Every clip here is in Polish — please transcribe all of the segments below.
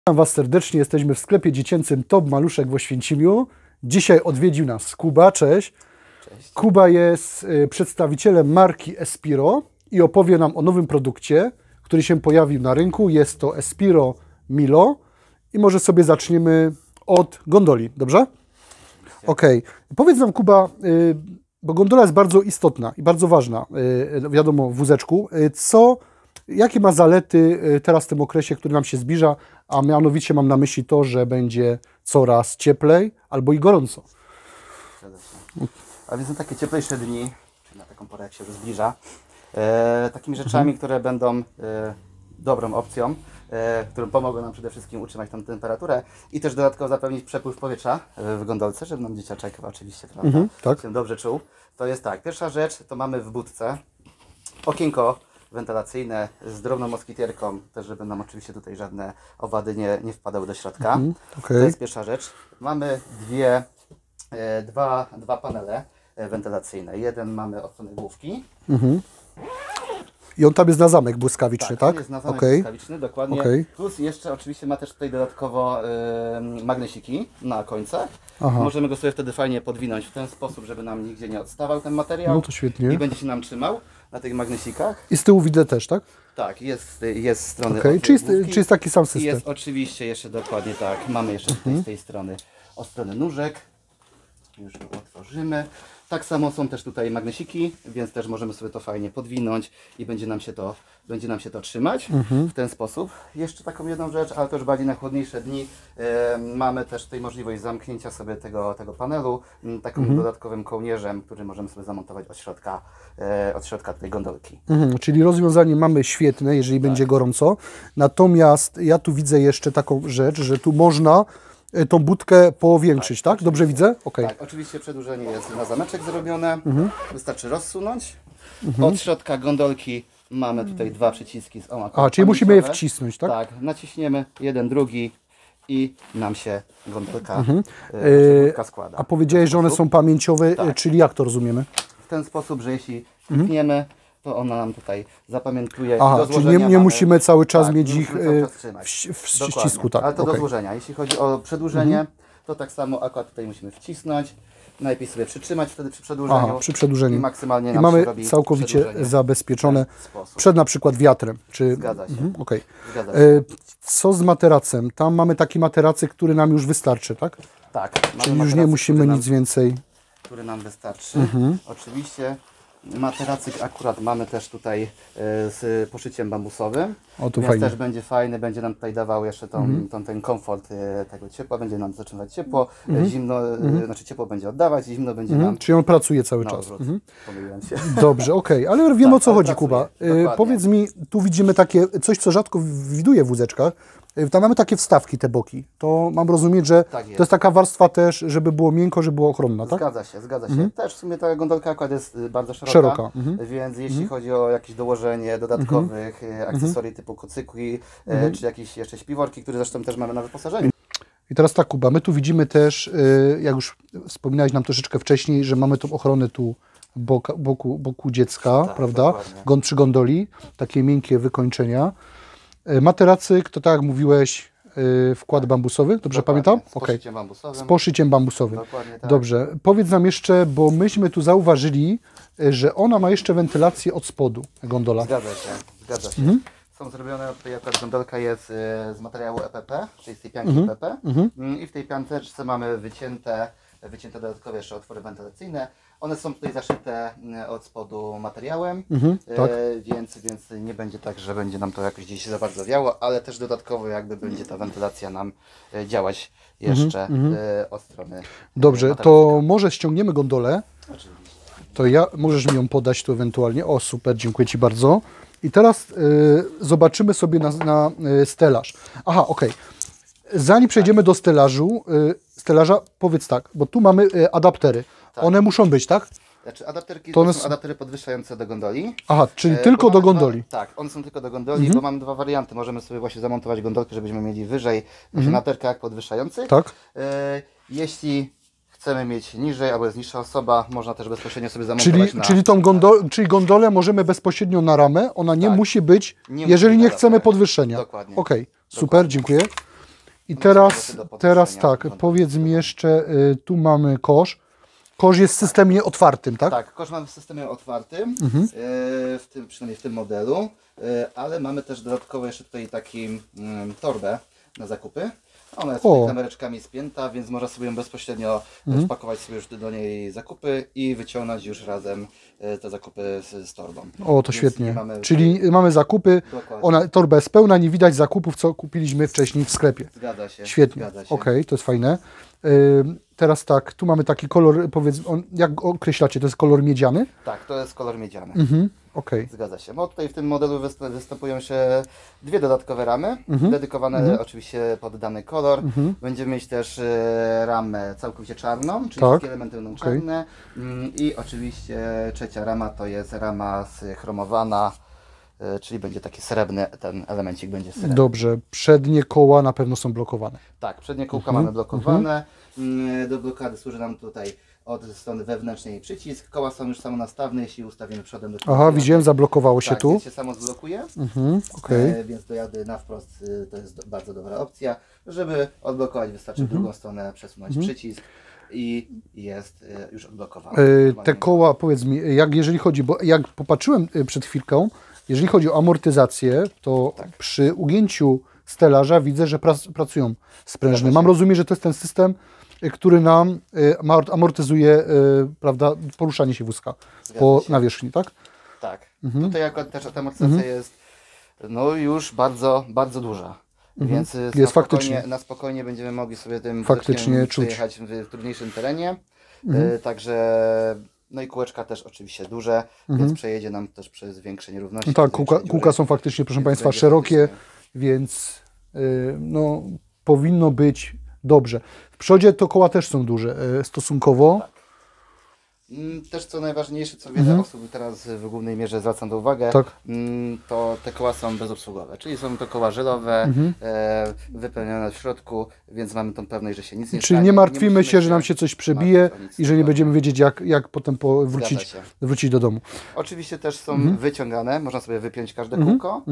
Witam Was serdecznie, jesteśmy w sklepie dziecięcym Top Maluszek w Oświęcimiu. Dzisiaj odwiedził nas Kuba, cześć. Cześć. Kuba jest przedstawicielem marki Espiro i opowie nam o nowym produkcie, który się pojawił na rynku. Jest to Espiro Milo i może sobie zaczniemy od gondoli, dobrze? Okej. Powiedz nam, Kuba, bo gondola jest bardzo istotna i bardzo ważna, wiadomo, w wózeczku. Jakie ma zalety teraz w tym okresie, który nam się zbliża, a mianowicie mam na myśli to, że będzie coraz cieplej albo i gorąco. A więc na takie cieplejsze dni, czyli na taką porę jak się już zbliża, takimi rzeczami, które będą dobrą opcją, które pomogą nam przede wszystkim utrzymać tą temperaturę i też dodatkowo zapewnić przepływ powietrza w gondolce, żeby nam dzieciaczek oczywiście tak. się dobrze czuł. To jest tak, pierwsza rzecz to mamy w budce okienko wentylacyjne z drobną moskitierką, też żeby nam oczywiście tutaj żadne owady nie wpadały do środka. To jest pierwsza rzecz. Mamy dwa panele wentylacyjne. Jeden mamy od strony główki. I on tam jest na zamek błyskawiczny, tak? On jest na zamek błyskawiczny, dokładnie. Plus jeszcze oczywiście ma też tutaj dodatkowo magnesiki na końcach. Możemy go sobie wtedy fajnie podwinąć w ten sposób, żeby nam nigdzie nie odstawał ten materiał. No to świetnie. I będzie się nam trzymał na tych magnesikach. I z tyłu widzę też, tak? Tak, jest z strony Czy jest taki sam system? Jest oczywiście jeszcze dokładnie tak. Mamy jeszcze tutaj z tej strony od strony nóżek. Już go otworzymy. Tak samo są też tutaj magnesiki, więc też możemy sobie to fajnie podwinąć i będzie nam się to trzymać w ten sposób. Jeszcze taką jedną rzecz, ale też bardziej na chłodniejsze dni, mamy też tutaj możliwość zamknięcia sobie tego panelu takim dodatkowym kołnierzem, który możemy sobie zamontować od środka tej gondolki. Czyli rozwiązanie mamy świetne, jeżeli będzie gorąco. Natomiast ja tu widzę jeszcze taką rzecz, że tu można tą budkę powiększyć, tak? Dobrze widzę? Okay. Tak, oczywiście przedłużenie jest na zameczek zrobione. Wystarczy rozsunąć. Od środka gondolki mamy tutaj dwa przyciski z czyli musimy je wcisnąć, tak? Tak, naciśniemy jeden, drugi i nam się gondolka składa. A powiedziałeś, że one są pamięciowe, czyli jak to rozumiemy? W ten sposób, że jeśli klikniemy, to ona nam tutaj zapamiętuje. Czyli nie musimy cały czas mieć ich w ścisku. Tak. Ale to do złożenia. Jeśli chodzi o przedłużenie, to tak samo akurat tutaj musimy wcisnąć. Najlepiej sobie przytrzymać wtedy przy przedłużeniu. Przy przedłużeniu. I maksymalnie nam mamy się robi całkowicie zabezpieczone przed na przykład wiatrem. Zgadza się. Zgadza się. Co z materacem? Tam mamy taki materacy, który nam już wystarczy, tak? Tak. Czyli już nie musimy nic więcej. Który nam wystarczy. Oczywiście materacyk akurat mamy też tutaj z poszyciem bambusowym. To fajnie. Też będzie fajny, będzie nam tutaj dawał jeszcze ten komfort tego ciepła, będzie nam zatrzymywać ciepło, zimno, znaczy ciepło będzie oddawać, zimno będzie nam... Czyli on pracuje cały czas. Pomyliłem się. Dobrze, ale wiem o co chodzi, Kuba. Powiedz mi, tu widzimy takie coś, co rzadko widuję w wózeczkach. Tam mamy takie wstawki, te boki. To mam rozumieć, że to jest taka warstwa też, żeby było miękko, żeby było ochronna, tak? Zgadza się. Też w sumie ta gondolka akurat jest bardzo szeroka. Więc jeśli chodzi o jakieś dołożenie dodatkowych akcesorii typu kocyki, czy jakieś jeszcze śpiworki, które zresztą też mamy na wyposażeniu. I teraz tak, Kuba, my tu widzimy też, jak już wspominałeś nam troszeczkę wcześniej, że mamy tą ochronę tu boku dziecka, prawda? Przy gondoli, takie miękkie wykończenia. Materacyk, to tak jak mówiłeś, wkład bambusowy, dobrze pamiętam? Z poszyciem bambusowym. Z poszyciem bambusowym. Dokładnie tak. Dobrze. Powiedz nam jeszcze, bo myśmy tu zauważyli, że ona ma jeszcze wentylację od spodu, gondola. Zgadza się. Są zrobione, tutaj akurat gondolka jest z materiału EPP, czyli z tej pianki EPP. I w tej pianteczce mamy wycięte dodatkowe jeszcze otwory wentylacyjne. One są tutaj zaszyte od spodu materiałem, więc nie będzie tak, że będzie nam to jakoś gdzieś za bardzo wiało, ale też dodatkowo jakby będzie ta wentylacja nam działać jeszcze od strony. Dobrze, to może ściągniemy gondolę. Oczywiście. To możesz mi ją podać tu ewentualnie. O, super, dziękuję Ci bardzo. I teraz zobaczymy sobie na stelaż. Zanim przejdziemy do stelaża, powiedz tak, bo tu mamy adaptery. One muszą być, tak? Znaczy adapterki to są adaptery podwyższające do gondoli. Czyli tylko do gondoli. Tak, one są tylko do gondoli, bo mamy dwa warianty. Możemy sobie właśnie zamontować gondolkę, żebyśmy mieli wyżej na terkach podwyższających. Tak. Jeśli chcemy mieć niżej, albo jest niższa osoba, można też bezpośrednio sobie zamontować czyli gondolę możemy bezpośrednio na ramę, ona nie musi być, jeżeli nie chcemy podwyższenia. Dokładnie. Super, dziękuję. I No, teraz, do teraz podnoszenia tak, powiedz mi jeszcze, tu mamy kosz. Kosz jest w systemie otwartym, tak? Tak, kosz mamy w systemie otwartym, przynajmniej w tym modelu, ale mamy też dodatkowo jeszcze tutaj taki torbę na zakupy. Ona jest tutaj kamereczkami spięta, więc można sobie ją bezpośrednio wpakować sobie już do niej zakupy i wyciągnąć już razem te zakupy z torbą. O, to Więc świetnie. mamy Czyli mamy zakupy, Dokładnie. torba jest pełna, nie widać zakupów, co kupiliśmy wcześniej w sklepie. Zgadza się. Świetnie, Zgadza się. okej, to jest fajne. Teraz tak, tu mamy taki kolor, powiedz, jak go określacie, to jest kolor miedziany? Tak, to jest kolor miedziany. Okej. Zgadza się. Bo tutaj w tym modelu występują się dwie dodatkowe ramy, dedykowane oczywiście pod dany kolor. Będziemy mieć też ramę całkowicie czarną, czyli wszystkie elementy będą czarne. I oczywiście trzecia rama to jest rama schromowana, czyli będzie taki srebrny, ten elemencik będzie srebrny. Dobrze, przednie koła na pewno są blokowane. Tak, przednie kółka mamy blokowane. Do blokady służy nam tutaj od strony wewnętrznej przycisk. Koła są już samonastawne, jeśli ustawimy przodem do tyłu. Aha, widziałem, zablokowało się Tak, tu. więc się samo zblokuje. Okej. Więc do jazdy na wprost to jest bardzo dobra opcja. Żeby odblokować, wystarczy w drugą stronę przesunąć przycisk i jest już odblokowany. Te koła, powiedz mi, jeżeli chodzi, bo jak popatrzyłem przed chwilką, jeżeli chodzi o amortyzację, to przy ugięciu stelaża widzę, że pracują sprężyny. Mam rozumieć, że to jest ten system, który nam amortyzuje, prawda, poruszanie się wózka po nawierzchni, tak? Tak. Tutaj akurat też ta amortyzacja jest no już bardzo, bardzo duża. Więc jest faktycznie. Na spokojnie będziemy mogli sobie tym faktycznie przejechać w trudniejszym terenie. Także no i kółeczka też oczywiście duże, więc przejedzie nam też przez większe nierówności. No tak, kółka są faktycznie, proszę Państwa, szerokie, więc no, powinno być dobrze. W przodzie to koła też są duże stosunkowo. Tak. Też co najważniejsze, co wiele osób teraz w głównej mierze zwraca do uwagę, to te koła są bezobsługowe, czyli są to koła żelowe, wypełnione w środku, więc mamy tą pewność, że się nic nie stanie. Czyli nie martwimy się, że nam się coś przebije i że nie będziemy wiedzieć, jak potem wrócić do domu. Oczywiście też są wyciągane, można sobie wypiąć każde kółko,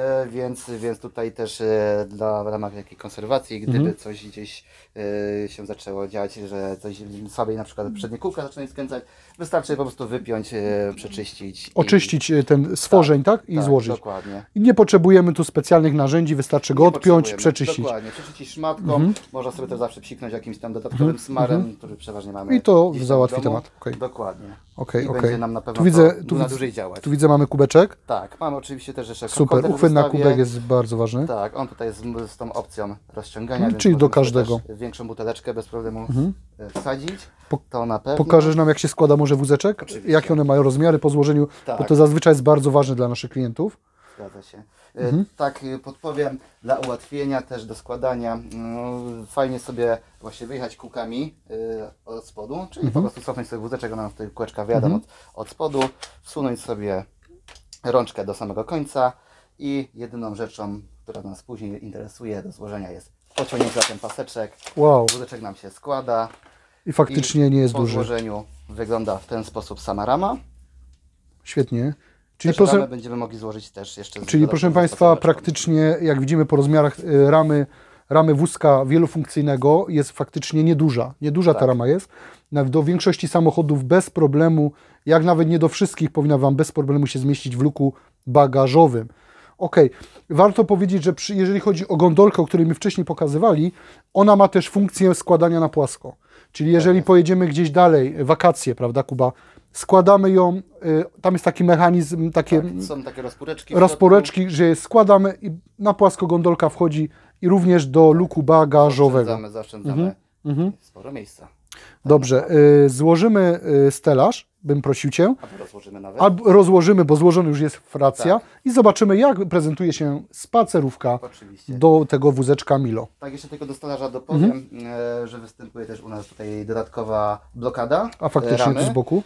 więc tutaj też w ramach jakiej konserwacji, gdyby coś gdzieś się zaczęło dziać, że coś słabiej, na przykład przednie kółka zaczynają skręcać, wystarczy po prostu wypiąć, przeczyścić. Oczyścić ten stworzeń, tak? I złożyć. Dokładnie. I nie potrzebujemy tu specjalnych narzędzi, wystarczy go odpiąć, przeczyścić. Dokładnie, przeczyścić szmatką, można sobie to zawsze psiknąć jakimś tam dodatkowym smarem, który przeważnie mamy. I to załatwi temat. Dokładnie. I będzie nam na pewno tu widzę, na dłużej działać. Tu widzę, mamy kubeczek. Tak, mamy oczywiście też jeszcze super, uchwyt na kubek jest bardzo ważny. Tak, on tutaj jest z tą opcją rozciągania, czyli do każdego. Większą buteleczkę bez problemu wsadzić. To na pewno. Pokażesz nam, jak się składa może wózeczek? Oczywiście. Jakie one mają rozmiary po złożeniu, bo to zazwyczaj jest bardzo ważne dla naszych klientów. Zgadza się. Tak podpowiem, dla ułatwienia też do składania, fajnie sobie właśnie wyjechać kółkami od spodu, czyli po prostu cofnąć sobie wózeczek, ona w tej kółeczka wyjadam od spodu, wsunąć sobie rączkę do samego końca i jedyną rzeczą, która nas później interesuje do złożenia, jest pociągnięcie za ten paseczek. Wow. Wózeczek nam się składa. I faktycznie nie jest duży. Po złożeniu wygląda w ten sposób sama rama. Świetnie. Czyli ramę będziemy mogli złożyć też jeszcze. Czyli proszę Państwa, praktycznie jak widzimy po rozmiarach ramy wózka wielofunkcyjnego jest faktycznie nieduża. Nieduża ta rama jest. Do większości samochodów bez problemu, jak nawet nie do wszystkich, powinna Wam bez problemu się zmieścić w luku bagażowym. Warto powiedzieć, że jeżeli chodzi o gondolkę, o której mi wcześniej pokazywali, ona ma też funkcję składania na płasko. Czyli jeżeli pojedziemy gdzieś dalej, wakacje, prawda Kuba, składamy ją, tam jest taki mechanizm, są takie rozporeczki, że je składamy i na płasko gondolka wchodzi i również do luku bagażowego. Zaoszczędzamy sporo miejsca. Dobrze, złożymy stelaż, bym prosił Cię. Albo rozłożymy, bo złożony już jest fracja i zobaczymy, jak prezentuje się spacerówka do tego wózeczka Milo. Tak, jeszcze tylko do stelaża dopowiem, że występuje też u nas tutaj dodatkowa blokada. A faktycznie tu z boku.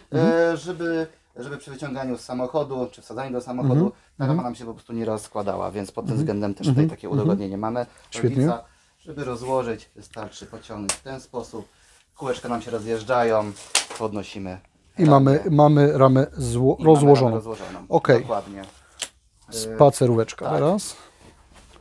Żeby przy wyciąganiu z samochodu, czy wsadzaniu do samochodu, ta rama nam się po prostu nie rozkładała, więc pod tym względem też tutaj takie udogodnienie mamy. Świetnie. Żeby rozłożyć, wystarczy pociągnąć w ten sposób. Kółeczka nam się rozjeżdżają, podnosimy. I mamy ramę rozłożoną. Dokładnie. Spaceróweczka teraz.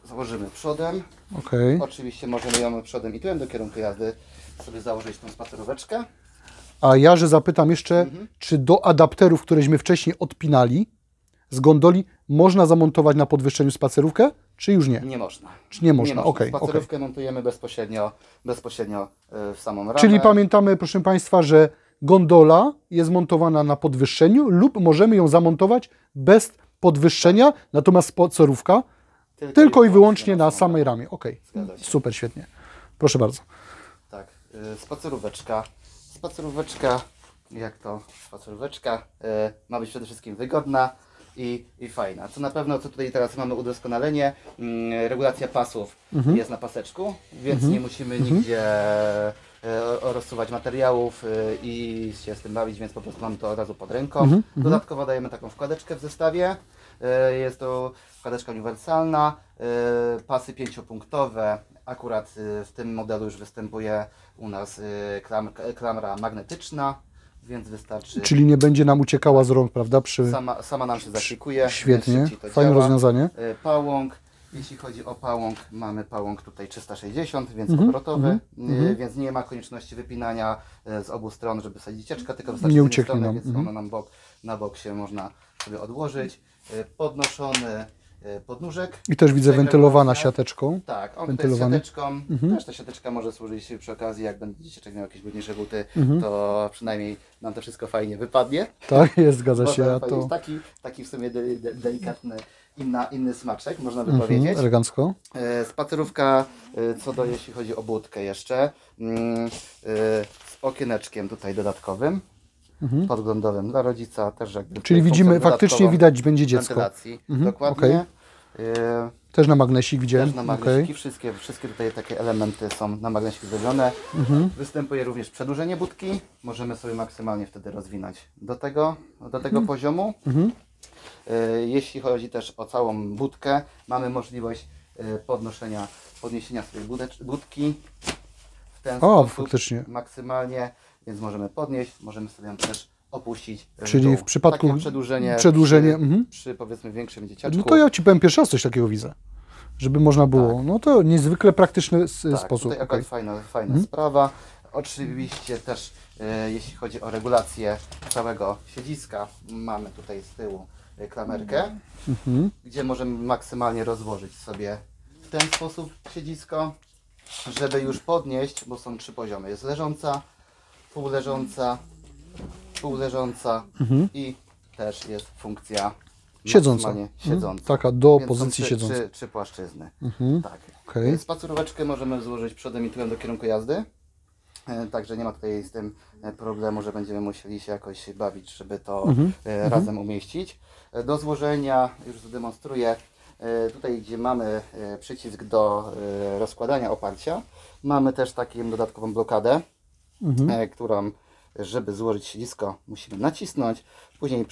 założymy przodem. Okej. Oczywiście możemy ją przodem i tyłem do kierunku jazdy sobie założyć tą spaceróweczkę. A ja, że zapytam jeszcze, czy do adapterów, któreśmy wcześniej odpinali z gondoli, można zamontować na podwyższeniu spacerówkę, czy już nie? Nie można. Czy nie można? Okej. Spacerówkę montujemy bezpośrednio w samą ramę. Czyli pamiętamy, proszę Państwa, że gondola jest montowana na podwyższeniu lub możemy ją zamontować bez podwyższenia, natomiast spacerówka tylko i wyłącznie na samej ramie. Okej. Zgadza się. Super, świetnie. Proszę bardzo. Tak, spaceróweczka. Spaceróweczka, jak to? Spaceróweczka ma być przede wszystkim wygodna i fajna. Co na pewno, co tutaj teraz mamy udoskonalenie, regulacja pasów jest na paseczku, więc nie musimy nigdzie rozsuwać materiałów i się z tym bawić, więc po prostu mamy to od razu pod ręką. Dodatkowo dajemy taką wkładeczkę w zestawie. Jest to wkładeczka uniwersalna, pasy 5-punktowe. Akurat w tym modelu już występuje u nas klamra magnetyczna, więc wystarczy. Czyli nie będzie nam uciekała z rąk, prawda? Sama nam się zasikuje. Świetnie, to fajne działa. rozwiązanie. Pałąk. Jeśli chodzi o pałąk, mamy pałąk tutaj 360, więc obrotowy, więc nie ma konieczności wypinania z obu stron, żeby sadzić cieczka, tylko wystarczy Nie z jednej ucieknie strony, nam. więc ona nam na bok się można sobie odłożyć. Podnoszony podnóżek. I też widzę wentylowana siateczką. Tak, on Wentylowany. jest siateczką. Też ta siateczka może służyć przy okazji, jak będziecie czekać miał jakieś brudniejsze buty, to przynajmniej nam to wszystko fajnie wypadnie. Tak, jest, zgadza się. Można A to taki w sumie delikatny, inny smaczek, można by powiedzieć. elegancko. Spacerówka, jeśli chodzi o budkę jeszcze, z okieneczkiem tutaj dodatkowym, podglądowym dla rodzica, też jakby. Czyli widzimy, faktycznie dodatkową widać będzie dziecko. wentylacji, dokładnie. Też na magnesik widziałem. Też na magnesiki, wszystkie tutaj takie elementy są na magnesik zrobione. Występuje również przedłużenie budki, możemy sobie maksymalnie wtedy rozwinąć do tego poziomu. Jeśli chodzi też o całą budkę, mamy możliwość podniesienia sobie budki w ten sposób faktycznie. maksymalnie, więc możemy podnieść, możemy sobie ją też opuścić. Czyli w przypadku takie przedłużenie przy powiedzmy większym dzieciaczku. No to ja Ci powiem, pierwszy raz coś takiego widzę. Żeby można było. Tak. No to niezwykle praktyczny sposób. Tutaj akurat fajna sprawa. Oczywiście też jeśli chodzi o regulację całego siedziska, mamy tutaj z tyłu klamerkę, gdzie możemy maksymalnie rozłożyć sobie w ten sposób siedzisko, żeby już podnieść, bo są 3 poziomy. Jest leżąca, półleżąca i też jest funkcja siedząca. Taka do więc pozycji siedzącej. 3 płaszczyzny. Tak. Okay. Spaceróweczkę możemy złożyć przodem i tyłem do kierunku jazdy. Także nie ma tutaj z tym problemu, że będziemy musieli się jakoś bawić, żeby to razem umieścić. Do złożenia, już zademonstruję, tutaj gdzie mamy przycisk do rozkładania oparcia, mamy też taką dodatkową blokadę, którą, żeby złożyć siedzisko, musimy nacisnąć, później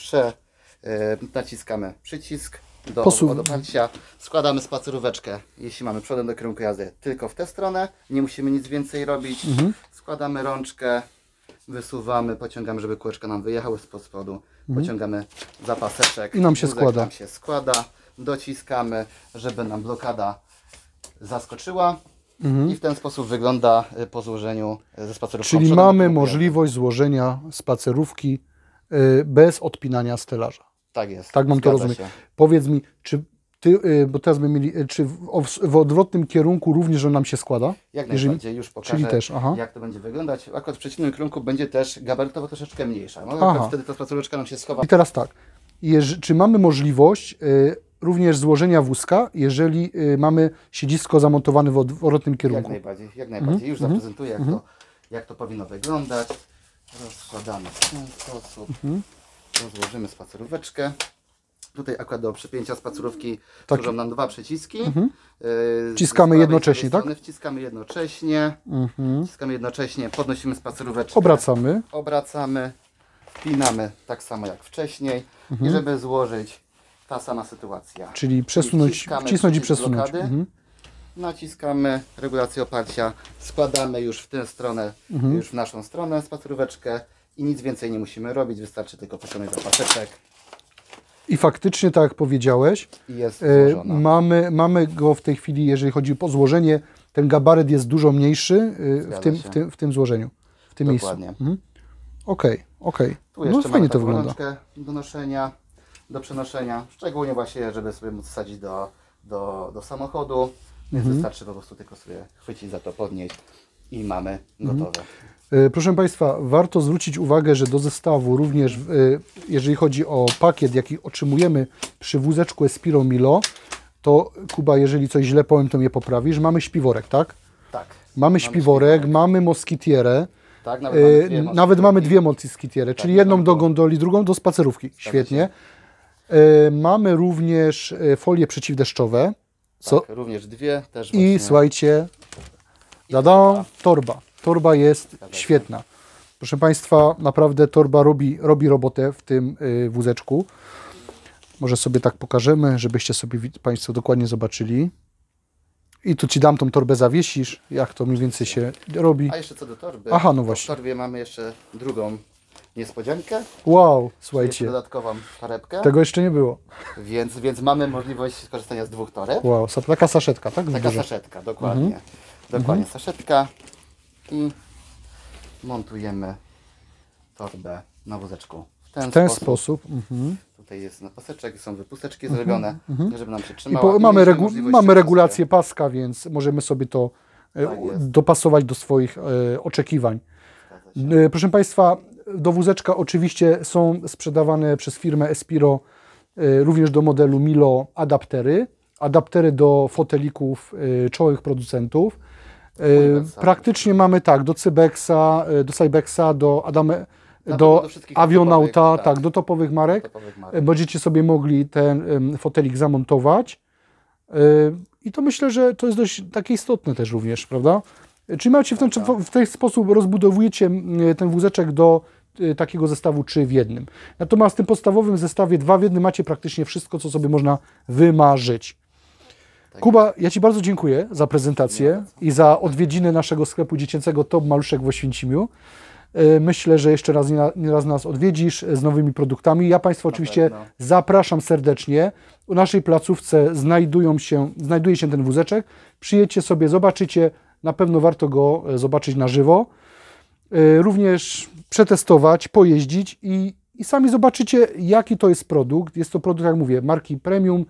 naciskamy przycisk do oparcia, składamy spaceróweczkę, jeśli mamy przodem do kierunku jazdy, tylko w tę stronę, nie musimy nic więcej robić, składamy rączkę, wysuwamy, pociągamy, żeby kółeczka nam wyjechały spod spodu, pociągamy zapaseczek i nam się składa. Nam się składa, dociskamy, żeby nam blokada zaskoczyła i w ten sposób wygląda po złożeniu ze spacerówką. Czyli mamy możliwość złożenia spacerówki bez odpinania stelaża. Tak jest. Tak mam to rozumieć. Powiedz mi, czy Ty, bo teraz my mieli, czy w odwrotnym kierunku również on nam się składa? Jak najbardziej, już pokażę, czyli też, jak to będzie wyglądać. Akurat w przeciwnym kierunku będzie też gabarytowo troszeczkę mniejsza. No, wtedy ta spaceróweczka nam się schowa. I teraz tak, czy mamy możliwość również złożenia wózka, jeżeli mamy siedzisko zamontowane w odwrotnym kierunku? Jak najbardziej. Już zaprezentuję, jak to powinno wyglądać. Rozkładamy w ten sposób. Rozłożymy spaceróweczkę. Tutaj akurat do przypięcia spacerówki służą nam 2 przyciski. Wciskamy jednocześnie, tak? Wciskamy jednocześnie. Wciskamy jednocześnie, podnosimy spaceróweczkę. Obracamy, wpinamy tak samo jak wcześniej. I żeby złożyć, ta sama sytuacja. Czyli wcisnąć i przesunąć. Naciskamy regulację oparcia, składamy już w tę stronę, już w naszą stronę spaceróweczkę i nic więcej nie musimy robić, wystarczy tylko pociągnąć zapaseczek. I faktycznie, tak jak powiedziałeś, I jest złożona. mamy go w tej chwili, jeżeli chodzi o złożenie, ten gabaryt jest dużo mniejszy w tym złożeniu, w tym Dokładnie. miejscu. Okej. Tu No jeszcze fajnie mamy to taką wygląda. rączkę do noszenia, do przenoszenia, szczególnie właśnie, żeby sobie móc wsadzić do samochodu, więc wystarczy po prostu tylko sobie chwycić za to, podnieść i mamy gotowe. Proszę Państwa, warto zwrócić uwagę, że do zestawu również, jeżeli chodzi o pakiet, jaki otrzymujemy przy wózeczku Espiro Milo, to Kuba, jeżeli coś źle powiem, to mnie poprawisz, mamy śpiworek, tak? Tak. Mamy śpiworek, mamy moskitierę, Tak, nawet mamy dwie moskitiery, czyli jedną do gondoli, drugą do spacerówki. Świetnie. Mamy również folie przeciwdeszczowe. Tak, również dwie. Też I właśnie. słuchajcie, torba. Torba jest świetna. Proszę Państwa, naprawdę torba robi robotę w tym wózeczku. Może sobie tak pokażemy, żebyście sobie Państwo dokładnie zobaczyli. I tu Ci dam tą torbę, zawiesisz, jak to mniej więcej się robi. A jeszcze co do torby. Aha, no to właśnie. W torbie mamy jeszcze drugą niespodziankę. Wow, Jeszcze słuchajcie, dodatkową torebkę. tego jeszcze nie było. Więc mamy możliwość skorzystania z dwóch toreb. Wow, taka saszetka, tak? Taka Duża. saszetka, dokładnie. Dokładnie saszetka. I montujemy torbę na wózeczku. W ten sposób. Tutaj jest napaseczek, są wypusteczki zrobione, żeby nam się I trzymała. mamy regulację paska, więc możemy sobie to jest. dopasować do swoich oczekiwań. Proszę Państwa, do wózeczka oczywiście są sprzedawane przez firmę Espiro również do modelu Milo adaptery do fotelików czołowych producentów. Praktycznie mamy tak, do Cybexa, do Cybexa, do wszystkich Avionauta, topowych, tak, do topowych marek. topowych marek. Będziecie sobie mogli ten fotelik zamontować. I to myślę, że to jest dość takie istotne też również, prawda? Czyli macie w ten sposób rozbudowujecie ten wózeczek do takiego zestawu 3 w 1. Natomiast w tym podstawowym zestawie 2 w 1 macie praktycznie wszystko, co sobie można wymarzyć. Kuba, ja Ci bardzo dziękuję za prezentację i za odwiedziny naszego sklepu dziecięcego Top Maluszek w Oświęcimiu. Myślę, że jeszcze raz nas odwiedzisz z nowymi produktami. Ja Państwa oczywiście zapraszam serdecznie. U naszej placówce znajduje się ten wózeczek. Przyjedźcie sobie, zobaczycie. Na pewno warto go zobaczyć na żywo. Również przetestować, pojeździć i sami zobaczycie, jaki to jest produkt. Jest to produkt, jak mówię, marki premium,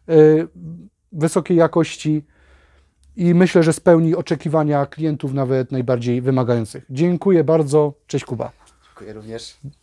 wysokiej jakości i myślę, że spełni oczekiwania klientów, nawet najbardziej wymagających. Dziękuję bardzo. Cześć Kuba. Dziękuję również.